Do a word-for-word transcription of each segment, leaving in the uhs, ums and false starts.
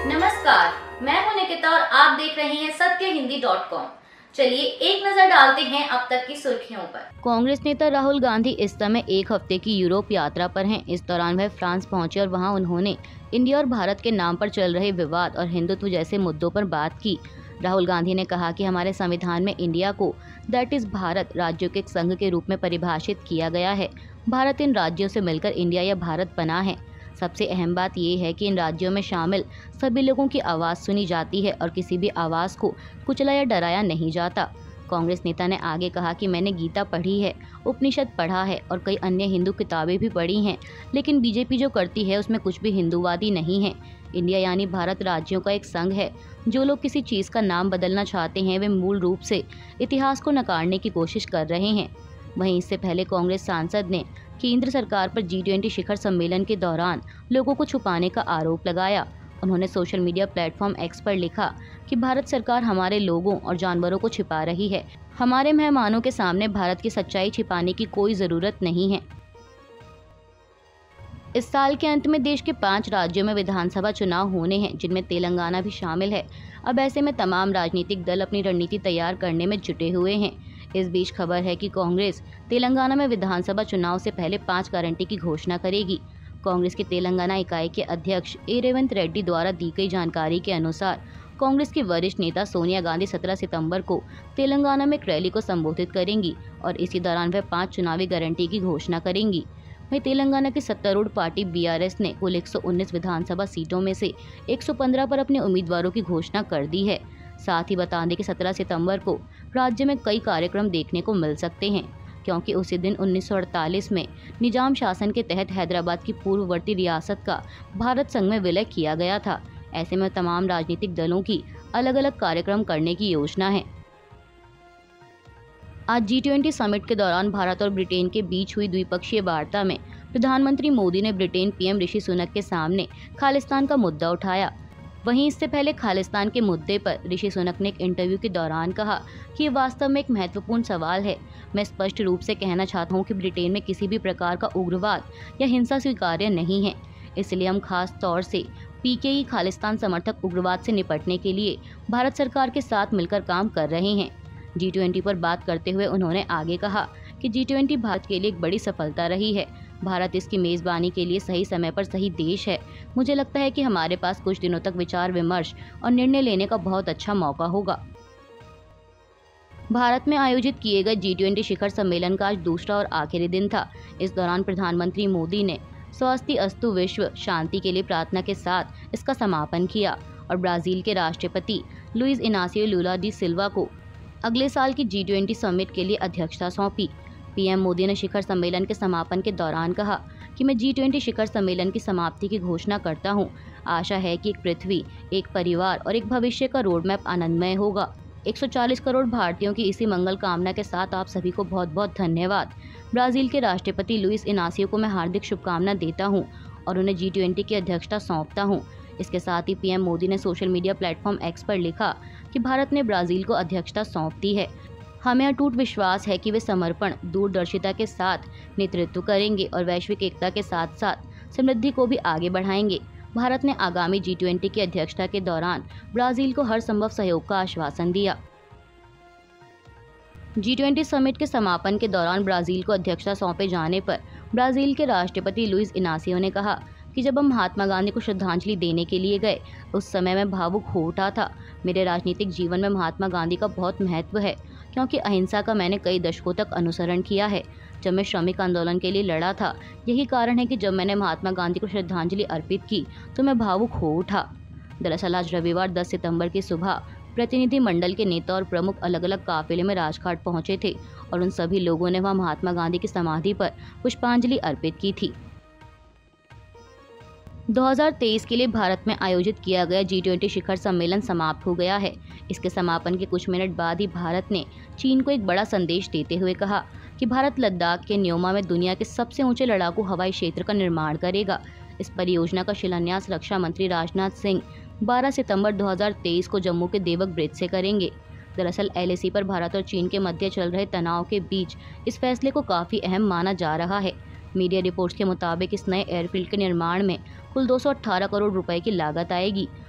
नमस्कार, मैं हूं निकिता और आप देख रहे हैं सत्य हिंदी डॉट कॉम। चलिए एक नजर डालते हैं अब तक की सुर्खियों पर। कांग्रेस नेता राहुल गांधी इस समय एक हफ्ते की यूरोप यात्रा पर हैं। इस दौरान वह फ्रांस पहुंचे और वहां उन्होंने इंडिया और भारत के नाम पर चल रहे विवाद और हिंदुत्व जैसे मुद्दों पर बात की। राहुल गांधी ने कहा कि हमारे संविधान में इंडिया को दैट इज भारत राज्यों के एक संघ के रूप में परिभाषित किया गया है। भारत इन राज्यों से मिलकर इंडिया या भारत बना है। सबसे अहम बात यह है कि इन राज्यों में शामिल सभी लोगों की आवाज़ सुनी जाती है और किसी भी आवाज़ को कुचला या डराया नहीं जाता। कांग्रेस नेता ने आगे कहा कि मैंने गीता पढ़ी है, उपनिषद पढ़ा है और कई अन्य हिंदू किताबें भी पढ़ी हैं, लेकिन बीजेपी जो करती है उसमें कुछ भी हिंदूवादी नहीं है। इंडिया यानी भारत राज्यों का एक संघ है। जो लोग किसी चीज़ का नाम बदलना चाहते हैं वे मूल रूप से इतिहास को नकारने की कोशिश कर रहे हैं। वहीं इससे पहले कांग्रेस सांसद ने केंद्र सरकार पर जी ट्वेंटी शिखर सम्मेलन के दौरान लोगों को छुपाने का आरोप लगाया। उन्होंने सोशल मीडिया प्लेटफॉर्म एक्स पर लिखा कि भारत सरकार हमारे लोगों और जानवरों को छिपा रही है। हमारे मेहमानों के सामने भारत की सच्चाई छिपाने की कोई ज़रूरत नहीं है। इस साल के अंत में देश के पांच राज्यों में विधानसभा चुनाव होने हैं, जिनमें तेलंगाना भी शामिल है। अब ऐसे में तमाम राजनीतिक दल अपनी रणनीति तैयार करने में जुटे हुए हैं। इस बीच खबर है कि कांग्रेस तेलंगाना में विधानसभा चुनाव से पहले पांच गारंटी की घोषणा करेगी। कांग्रेस की तेलंगाना इकाई के अध्यक्ष ए रेवंत रेड्डी द्वारा दी गई जानकारी के अनुसार कांग्रेस की वरिष्ठ नेता सोनिया गांधी सत्रह सितंबर को तेलंगाना में एक रैली को संबोधित करेंगी और इसी दौरान वह पांच चुनावी गारंटी की घोषणा करेंगी। वहीं तेलंगाना की सत्तारूढ़ पार्टी बी आर एस ने कुल एक सौ उन्नीस विधानसभा सीटों में से एक सौ पंद्रह पर अपने उम्मीदवारों की घोषणा कर दी है। साथ ही बता दें कि सत्रह सितंबर को राज्य में कई कार्यक्रम देखने को मिल सकते हैं, क्योंकि उसी दिन उन्नीस सौ अड़तालीस में निजाम शासन के तहत हैदराबाद की पूर्ववर्ती रियासत का भारत संघ में विलय किया गया था। ऐसे में तमाम राजनीतिक दलों की अलग अलग कार्यक्रम करने की योजना है। आज जी ट्वेंटी समिट के दौरान भारत और ब्रिटेन के बीच हुई द्विपक्षीय वार्ता में प्रधानमंत्री मोदी ने Britain P M Rishi Sunak के सामने खालिस्तान का मुद्दा उठाया। वहीं इससे पहले खालिस्तान के मुद्दे पर ऋषि सुनक ने एक इंटरव्यू के दौरान कहा कि ये वास्तव में एक महत्वपूर्ण सवाल है। मैं स्पष्ट रूप से कहना चाहता हूँ कि ब्रिटेन में किसी भी प्रकार का उग्रवाद या हिंसा स्वीकार्य नहीं है। इसलिए हम खास तौर से पीकेई खालिस्तान समर्थक उग्रवाद से निपटने के लिए भारत सरकार के साथ मिलकर काम कर रहे हैं। जी ट्वेंटी पर बात करते हुए उन्होंने आगे कहा कि जी ट्वेंटी भारत के लिए एक बड़ी सफलता रही है। भारत इसकी मेज़बानी के लिए सही समय पर सही देश है। मुझे लगता है कि हमारे पास कुछ दिनों तक विचार विमर्श और निर्णय लेने का बहुत अच्छा मौका होगा। भारत में आयोजित किए गए जी ट्वेंटी शिखर सम्मेलन का आज दूसरा और आखिरी दिन था। इस दौरान प्रधानमंत्री मोदी ने स्वस्ति अस्तु विश्व शांति के लिए प्रार्थना के साथ इसका समापन किया और ब्राज़ील के राष्ट्रपति Luiz Inacio Lula da Silva को अगले साल की जी ट्वेंटी समिट के लिए अध्यक्षता सौंपी। पीएम मोदी ने शिखर सम्मेलन के समापन के दौरान कहा कि मैं जी ट्वेंटी शिखर सम्मेलन की समाप्ति की घोषणा करता हूं। आशा है कि एक पृथ्वी, एक परिवार और एक भविष्य का रोड मैप आनंदमय होगा। एक सौ चालीस करोड़ भारतीयों की इसी मंगल कामना के साथ आप सभी को बहुत बहुत धन्यवाद। ब्राज़ील के राष्ट्रपति लुइस इनासियो को मैं हार्दिक शुभकामना देता हूँ और उन्हें जी ट्वेंटी की अध्यक्षता सौंपता हूँ। इसके साथ ही पीएम मोदी ने सोशल मीडिया प्लेटफॉर्म एक्स पर लिखा कि भारत ने ब्राज़ील को अध्यक्षता सौंप दी है। हमें अटूट विश्वास है कि वे समर्पण, दूरदर्शिता के साथ नेतृत्व करेंगे और वैश्विक एकता के साथ साथ समृद्धि को भी आगे बढ़ाएंगे। भारत ने आगामी जी ट्वेंटी की अध्यक्षता के दौरान ब्राज़ील को हर संभव सहयोग का आश्वासन दिया। जी ट्वेंटी समिट के समापन के दौरान ब्राज़ील को अध्यक्षता सौंपे जाने पर ब्राज़ील के राष्ट्रपति लुइस इनासियो ने कहा कि जब हम महात्मा गांधी को श्रद्धांजलि देने के लिए गए उस समय मैं भावुक हो उठा था। मेरे राजनीतिक जीवन में महात्मा गांधी का बहुत महत्व है, क्योंकि अहिंसा का मैंने कई दशकों तक अनुसरण किया है। जब मैं श्रमिक आंदोलन के लिए लड़ा था, यही कारण है कि जब मैंने महात्मा गांधी को श्रद्धांजलि अर्पित की तो मैं भावुक हो उठा। दरअसल आज रविवार दस सितंबर की सुबह प्रतिनिधि मंडल के नेता और प्रमुख अलग अलग काफिले में राजघाट पहुंचे थे और उन सभी लोगों ने वहां महात्मा गांधी की समाधि पर पुष्पांजलि अर्पित की थी। दो हज़ार तेईस के लिए भारत में आयोजित किया गया जी ट्वेंटी शिखर सम्मेलन समाप्त हो गया है। इसके समापन के कुछ मिनट बाद ही भारत ने चीन को एक बड़ा संदेश देते हुए कहा कि भारत लद्दाख के न्योमा में दुनिया के सबसे ऊंचे लड़ाकू हवाई क्षेत्र का निर्माण करेगा। इस परियोजना का शिलान्यास रक्षा मंत्री राजनाथ सिंह बारह सितंबर दो हज़ार तेईस को जम्मू के देवक ब्रिज से करेंगे। दरअसल एल ए सी पर भारत और चीन के मध्य चल रहे तनाव के बीच इस फैसले को काफ़ी अहम माना जा रहा है। मीडिया रिपोर्ट्स के मुताबिक इस नए एयरफील्ड के निर्माण में कुल दो सौ अठारह करोड़ रुपए की लागत आएगी।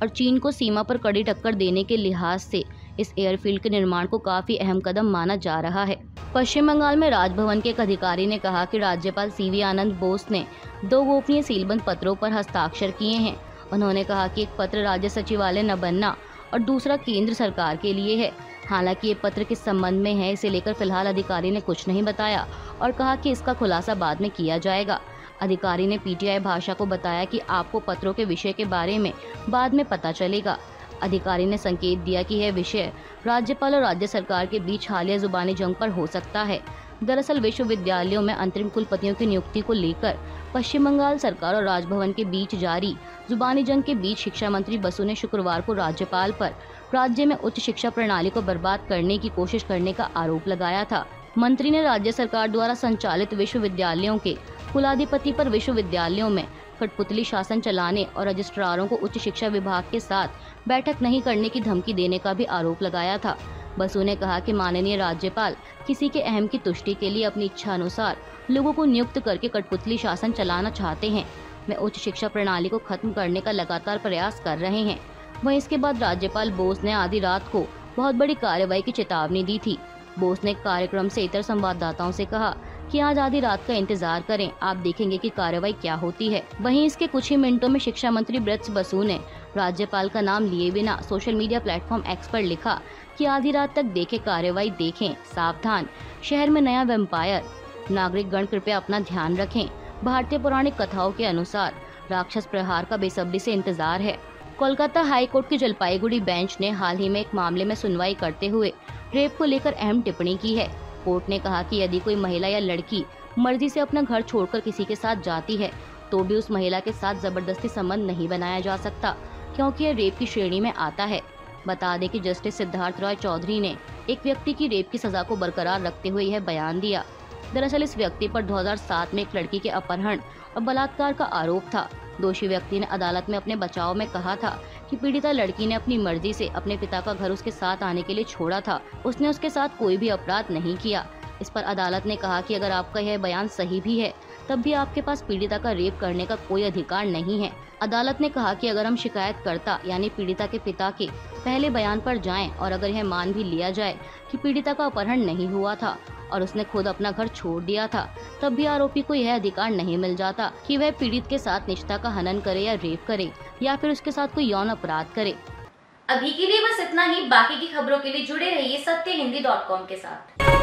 और चीन को सीमा पर कड़ी टक्कर देने के लिहाज से इस एयरफील्ड के निर्माण को काफी अहम कदम माना जा रहा है। पश्चिम बंगाल में राजभवन के एक अधिकारी ने कहा कि राज्यपाल सी वी आनंद बोस ने दो गोपनीय सीलबंद पत्रों पर हस्ताक्षर किए हैं। उन्होंने कहा कि एक पत्र राज्य सचिवालय न बनना और दूसरा केंद्र सरकार के लिए है। हालांकि ये पत्र किस संबंध में है, इसे लेकर फिलहाल अधिकारी ने कुछ नहीं बताया और कहा कि इसका खुलासा बाद में किया जाएगा। अधिकारी ने पी टी आई भाषा को बताया कि आपको पत्रों के विषय के बारे में बाद में पता चलेगा। अधिकारी ने संकेत दिया कि यह विषय राज्यपाल और राज्य सरकार के बीच हालिया जुबानी जंग पर हो सकता है। दरअसल विश्वविद्यालयों में अंतरिम कुलपतियों की नियुक्ति को लेकर पश्चिम बंगाल सरकार और राजभवन के बीच जारी जुबानी जंग के बीच शिक्षा मंत्री बसु ने शुक्रवार को राज्यपाल पर राज्य में उच्च शिक्षा प्रणाली को बर्बाद करने की कोशिश करने का आरोप लगाया था। मंत्री ने राज्य सरकार द्वारा संचालित विश्वविद्यालयों के कुलाधिपति पर विश्वविद्यालयों में कठपुतली शासन चलाने और रजिस्ट्रारों को उच्च शिक्षा विभाग के साथ बैठक नहीं करने की धमकी देने का भी आरोप लगाया था। बसु ने कहा कि माननीय राज्यपाल किसी के अहम की तुष्टि के लिए अपनी इच्छा अनुसार लोगों को नियुक्त करके कठपुतली शासन चलाना चाहते हैं। वे उच्च शिक्षा प्रणाली को खत्म करने का लगातार प्रयास कर रहे हैं। वहीं इसके बाद राज्यपाल बोस ने आधी रात को बहुत बड़ी कार्रवाई की चेतावनी दी थी। बोस ने कार्यक्रम से इतर संवाददाताओं से कहा कि आज आधी रात का इंतजार करें, आप देखेंगे कि कार्रवाई क्या होती है। वहीं इसके कुछ ही मिनटों में शिक्षा मंत्री ब्रज बसु ने राज्यपाल का नाम लिए बिना सोशल मीडिया प्लेटफॉर्म एक्स पर लिखा कि आधी रात तक देखें कार्रवाई, देखें, सावधान, शहर में नया वेम्पायर, नागरिक गण कृपया अपना ध्यान रखें। भारतीय पौराणिक कथाओं के अनुसार राक्षस प्रहार का बेसब्री से इंतजार है। कोलकाता हाई कोर्ट की जलपाईगुड़ी बेंच ने हाल ही में एक मामले में सुनवाई करते हुए रेप को लेकर अहम टिप्पणी की है। कोर्ट ने कहा कि यदि कोई महिला या लड़की मर्जी से अपना घर छोड़कर किसी के साथ जाती है तो भी उस महिला के साथ जबरदस्ती संबंध नहीं बनाया जा सकता, क्योंकि यह रेप की श्रेणी में आता है। बता दें कि जस्टिस सिद्धार्थ रॉय चौधरी ने एक व्यक्ति की रेप की सजा को बरकरार रखते हुए यह बयान दिया। दरअसल इस व्यक्ति पर दो हज़ार सात में एक लड़की के अपहरण और बलात्कार का आरोप था। दोषी व्यक्ति ने अदालत में अपने बचाव में कहा था कि पीड़िता लड़की ने अपनी मर्जी से अपने पिता का घर उसके साथ आने के लिए छोड़ा था, उसने उसके साथ कोई भी अपराध नहीं किया। इस पर अदालत ने कहा कि अगर आपका यह बयान सही भी है तब भी आपके पास पीड़िता का रेप करने का कोई अधिकार नहीं है। अदालत ने कहा कि अगर हम शिकायतकर्ता यानी पीड़िता के पिता के पहले बयान पर जाएं और अगर यह मान भी लिया जाए कि पीड़िता का अपहरण नहीं हुआ था और उसने खुद अपना घर छोड़ दिया था, तब भी आरोपी को यह अधिकार नहीं मिल जाता कि वह पीड़ित के साथ निजता का हनन करे या रेप करे या फिर उसके साथ कोई यौन अपराध करे। अभी के लिए बस इतना ही। बाकी की खबरों के लिए जुड़े रहिए सत्य हिंदी डॉट कॉम के साथ।